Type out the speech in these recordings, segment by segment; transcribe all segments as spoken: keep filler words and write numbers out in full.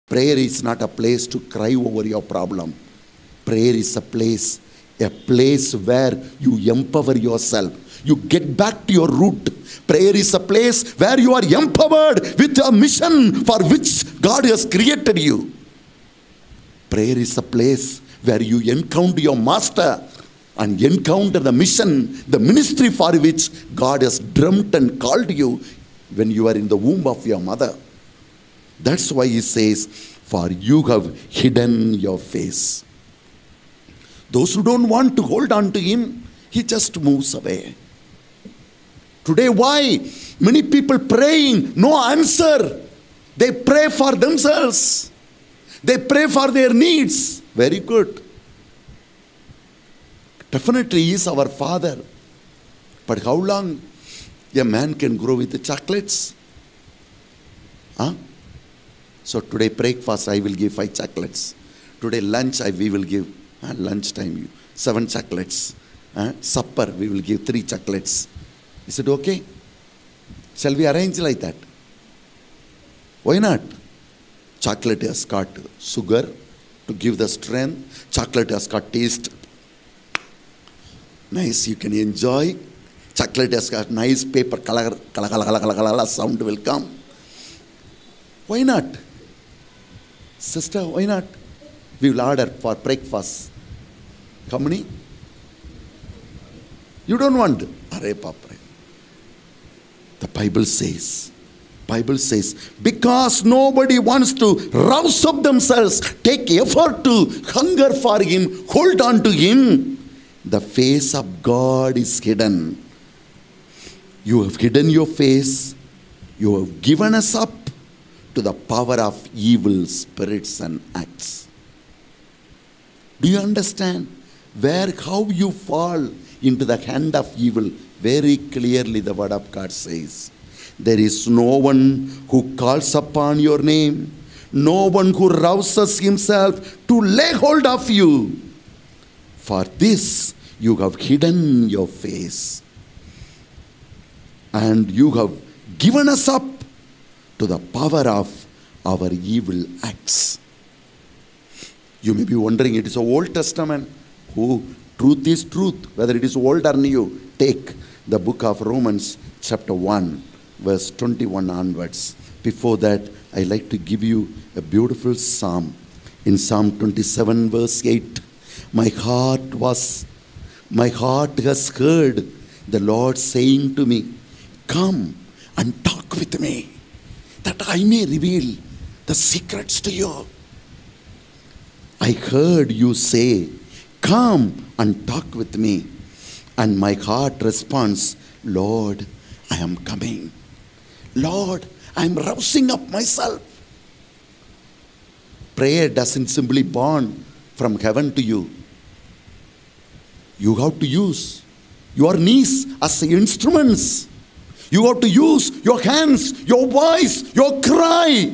Prayer is not a place to cry over your problem. Prayer is a place, a place where you empower yourself. You get back to your root. Prayer is a place where you are empowered with a mission for which God has created you. Prayer is a place where you encounter your master and encounter the mission, the ministry for which God has dreamt and called you when you are in the womb of your mother. That's why he says, for you have hidden your face. Those who don't want to hold on to him, he just moves away. Today, why? Many people praying, no answer. They pray for themselves. They pray for their needs. Very good. Definitely he is our Father. But how long a man can grow with the chocolates? Huh? So today breakfast I will give five chocolates. Today lunch I we will give uh, lunch time seven chocolates. Uh, supper we will give three chocolates. Is it okay? Shall we arrange like that? Why not? Chocolate has got sugar to give the strength. Chocolate has got taste. Nice, you can enjoy. Chocolate has got nice paper color, color, color, color, color, color, sound will come. Why not? Sister, why not? We will order for breakfast. How many? You don't want? Arey Papa. The Bible says, Bible says, because nobody wants to rouse up themselves, take effort to hunger for him, hold on to him, the face of God is hidden. You have hidden your face. You have given us up to the power of evil spirits and acts. Do you understand where, how you fall into the hand of evil? Very clearly the word of God says, there is no one who calls upon your name, no one who rouses himself to lay hold of you. For this you have hidden your face, and you have given us up to the power of our evil acts. You may be wondering, it is an Old Testament. Who? Truth is truth, whether it is old or new. Take the book of Romans chapter one, verse twenty-one onwards. Before that, I like to give you a beautiful psalm. In Psalm twenty-seven, verse eight, my heart was, my heart has heard the Lord saying to me, come and talk with me, that I may reveal the secrets to you. I heard you say, come and talk with me. And my heart responds, Lord, I am coming. Lord, I am rousing up myself. Prayer doesn't simply born from heaven to you. You have to use your knees as instruments. You have to use your hands, your voice, your cry.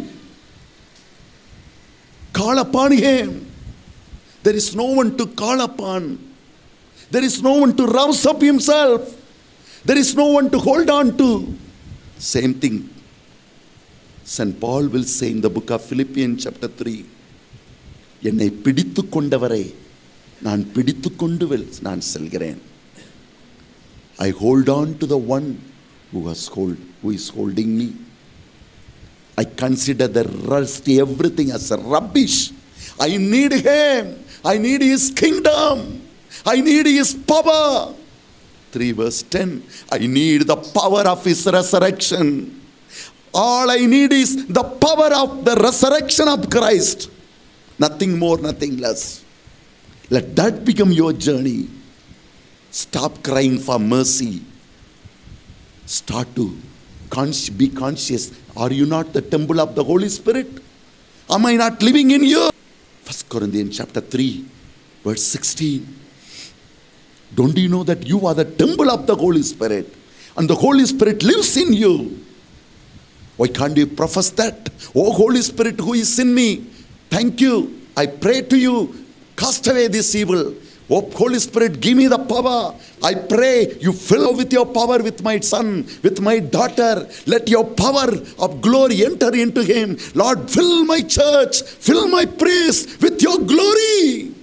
Call upon him. There is no one to call upon. There is no one to rouse up himself. There is no one to hold on to. Same thing Saint Paul will say in the book of Philippians chapter three. என்னை பிடித்து கொண்டவரை நான் பிடித்து கொண்டு நான் செல்கிறேன். I hold on to the one who has hold, who is holding me. I consider the rest, everything as a rubbish. I need him. I need his kingdom. I need his power. three verse ten. I need the power of his resurrection. All I need is the power of the resurrection of Christ. Nothing more, nothing less. Let that become your journey. Stop crying for mercy. Start to be conscious. Are you not the temple of the Holy Spirit? Am I not living in you? First Corinthians chapter three, verse sixteen. Don't you know that you are the temple of the Holy Spirit? And the Holy Spirit lives in you. Why can't you profess that? Oh Holy Spirit who is in me, thank you. I pray to you. Cast away this evil. Oh, Holy Spirit, give me the power. I pray you fill with your power with my son, with my daughter. Let your power of glory enter into him. Lord, fill my church, fill my priest with your glory.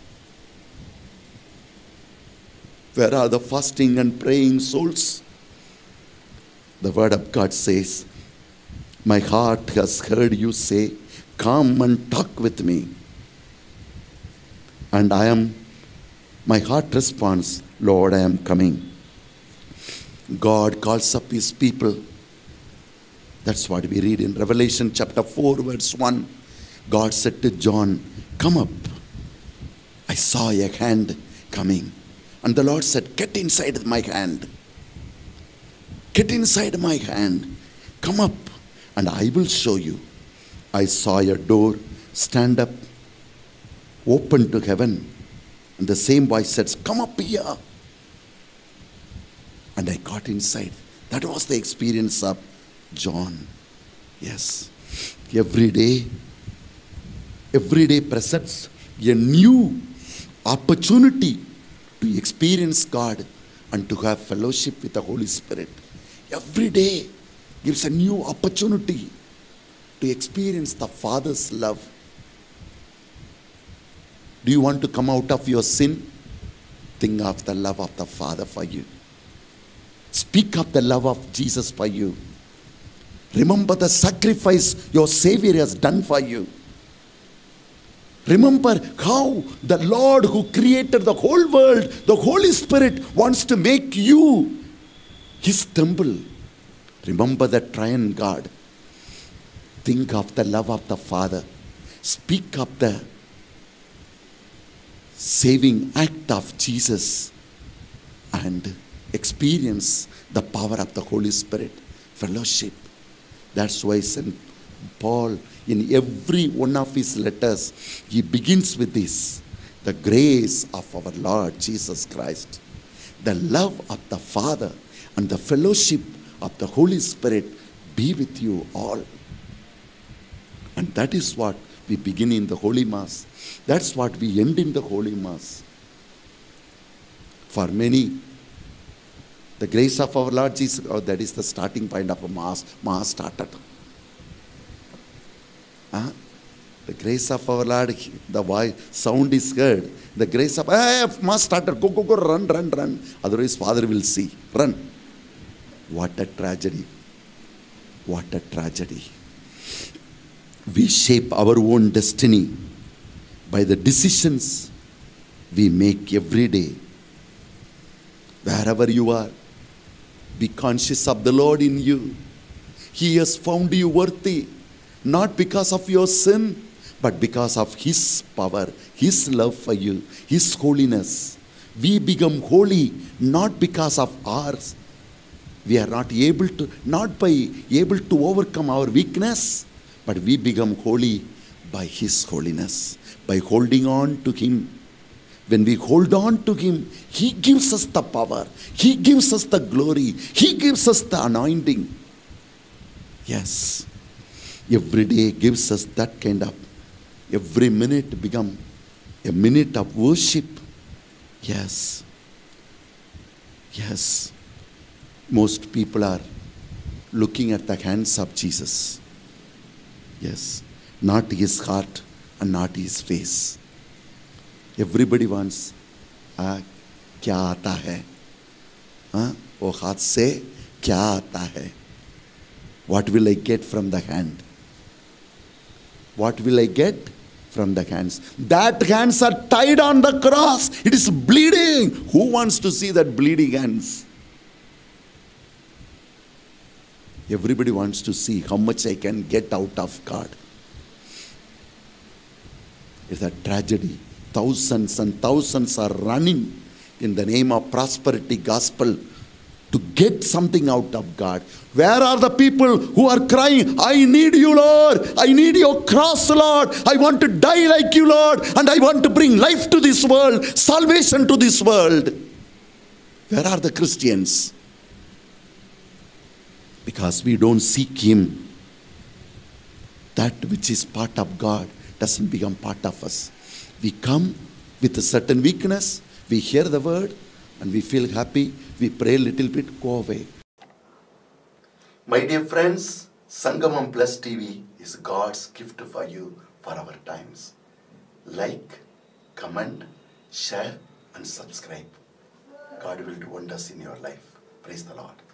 Where are the fasting and praying souls? The word of God says, my heart has heard you say, come and talk with me. And I am, my heart responds, Lord, I am coming. God calls up his people. That's what we read in Revelation chapter four, verse one. God said to John, come up. I saw a hand coming. And the Lord said, get inside my hand. Get inside my hand. Come up and I will show you. I saw a door stand up, open to heaven. And the same voice says, come up here. And I got inside. That was the experience of John. Yes. Every day, every day presents a new opportunity to experience God and to have fellowship with the Holy Spirit. Every day gives a new opportunity to experience the Father's love. Do you want to come out of your sin? Think of the love of the Father for you. Speak of the love of Jesus for you. Remember the sacrifice your Savior has done for you. Remember how the Lord who created the whole world, the Holy Spirit, wants to make you his temple. Remember the triune God. Think of the love of the Father. Speak of the saving act of Jesus and experience the power of the Holy Spirit. Fellowship. That's why Saint Paul, in every one of his letters, he begins with this: the grace of our Lord Jesus Christ, the love of the Father, and the fellowship of the Holy Spirit be with you all. And that is what we begin in the Holy Mass. That's what we end in the Holy Mass. For many, the grace of our Lord Jesus, oh, that is the starting point of a Mass. Mass started. Huh? The grace of our Lord, the voice, sound is heard. The grace of, hey, Mass started, go, go, go, run, run, run. Otherwise, Father will see. Run. What a tragedy. What a tragedy. We shape our own destiny by the decisions we make every day. Wherever you are, be conscious of the Lord in you. He has found you worthy, not because of your sin, but because of his power, his love for you, his holiness. We become holy not because of ours. We are not able to, not by able to overcome our weakness, but we become holy by his holiness, by holding on to him. When we hold on to him, he gives us the power, he gives us the glory, he gives us the anointing. Yes, every day gives us that kind of, every minute become a minute of worship. Yes, yes. Most people are looking at the hands of Jesus. Yes, not his heart and not his face. Everybody wants, ah, kya aata hai? Ah, wo haath se kya aata hai? What will I get from the hand? What will I get from the hands? That hands are tied on the cross. It is bleeding. Who wants to see that bleeding hands? Everybody wants to see how much I can get out of God. It's a tragedy. Thousands and thousands are running in the name of prosperity gospel to get something out of God. Where are the people who are crying, I need you, Lord. I need your cross, Lord. I want to die like you, Lord. And I want to bring life to this world, salvation to this world. Where are the Christians? Because we don't seek him. That which is part of God doesn't become part of us. We come with a certain weakness, we hear the word and we feel happy, we pray a little bit, go away. My dear friends, Sangamam Plus T V is God's gift for you for our times. Like, comment, share and subscribe. God will do wonders in your life. Praise the Lord.